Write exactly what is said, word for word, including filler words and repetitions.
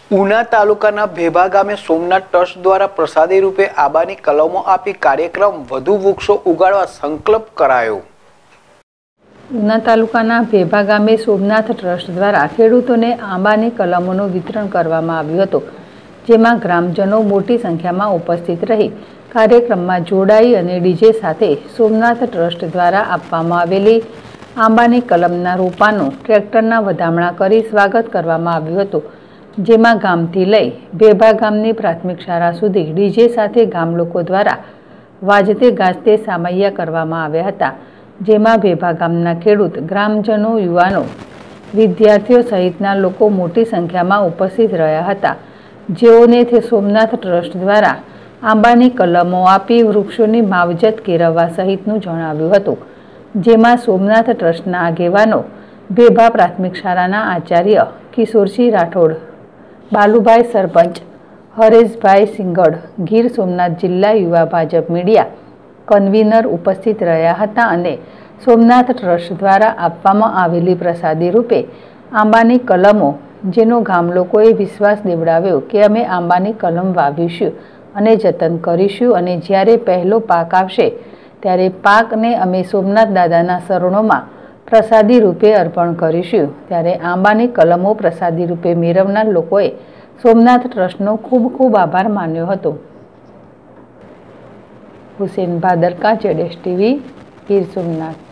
ઉના તાલુકાના ભેભા ગામે સોમનાથ ટ્રસ્ટ દ્વારા પ્રસાદી રૂપે આંબાની કલમો આપી કાર્યક્રમ વધુ વૃક્ષો ઉગાડવા સંકલ્પ કરાયો। ઉના તાલુકાના ભેભા ગામે સોમનાથ ટ્રસ્ટ દ્વારા ખેડૂતોને આંબાની કલમોનું વિતરણ કરવામાં આવ્યું હતું, જેમાં ગ્રામજનો મોટી સંખ્યામાં ઉપસ્થિત રહી કાર્યક્રમમાં જોડાઈ અને ડીજે સાથે સોમનાથ ટ્રસ્ટ દ્વારા આપવામાં આવેલી આંબાની કલમના રોપાનું ટ્રેક્ટરના વધામણા કરી સ્વાગત કરવામાં આવ્યું હતું, જેમાં ગામથી લઈ ભેભા ગામની પ્રાથમિક શાળા સુધી ડીજે સાથે ગામ લોકો દ્વારા વાજતે ગાજતે સામૈયા કરવામાં આવ્યા હતા, જેમાં ભેભા ગામના ખેડૂત, ગ્રામજનો, યુવાનો, વિદ્યાર્થીઓ સહિતના લોકો મોટી સંખ્યામાં ઉપસ્થિત રહ્યા હતા, જેઓને તે સોમનાથ ટ્રસ્ટ દ્વારા આંબાની કલમો આપી વૃક્ષોની માવજત કેળવવા સહિતનું જણાવ્યું હતું, જેમાં સોમનાથ ટ્રસ્ટના આગેવાનો, ભેભા પ્રાથમિક શાળાના આચાર્ય કિશોરસિંહ રાઠોડ, બાલુભાઈ સરપંચ, હરેશભાઈ સિંગડ, ગીર સોમનાથ જિલ્લા યુવા ભાજપ મીડિયા કન્વીનર ઉપસ્થિત રહ્યા હતા અને સોમનાથ ટ્રસ્ટ દ્વારા આપવામાં આવેલી પ્રસાદી રૂપે આંબાની કલમો, જેનો ગામ લોકોએ વિશ્વાસ દેવડાવ્યો કે અમે આંબાની કલમ વાવીશું અને જતન કરીશું અને જ્યારે પહેલો પાક આવશે ત્યારે પાકને અમે સોમનાથ દાદાના શરણોમાં પ્રસાદી રૂપે અર્પણ કરીશું। ત્યારે આંબાની કલમો પ્રસાદી રૂપે મેળવનાર લોકોએ સોમનાથ ટ્રસ્ટનો ખૂબ ખૂબ આભાર માન્યો હતો। હુસેન ભાદરકા, જેડેશ ટીવી, ગીર સોમનાથ।